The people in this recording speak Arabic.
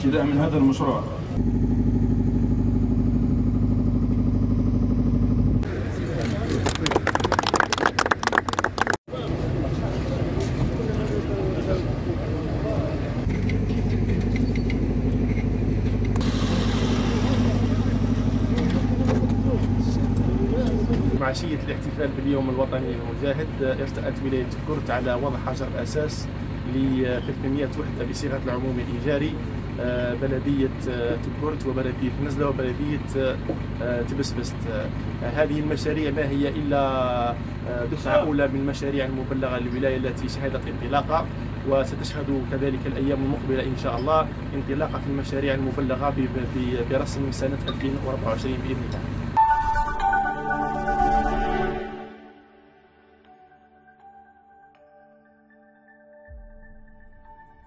ابتداء من هذا المشروع. معشية الاحتفال باليوم الوطني للمجاهد ارتأت ولاية تبكرت على وضع حجر أساس ل 300 وحدة بصيغة العموم الإيجاري، بلدية تبكرت وبلدية نزلة وبلدية تبسبست. هذه المشاريع ما هي إلا دفعة أولى من المشاريع المبلغة للولاية التي شهدت انطلاقها، وستشهد كذلك الأيام المقبلة إن شاء الله انطلاقة في المشاريع المبلغة برسم سنة 2024 بإذن الله.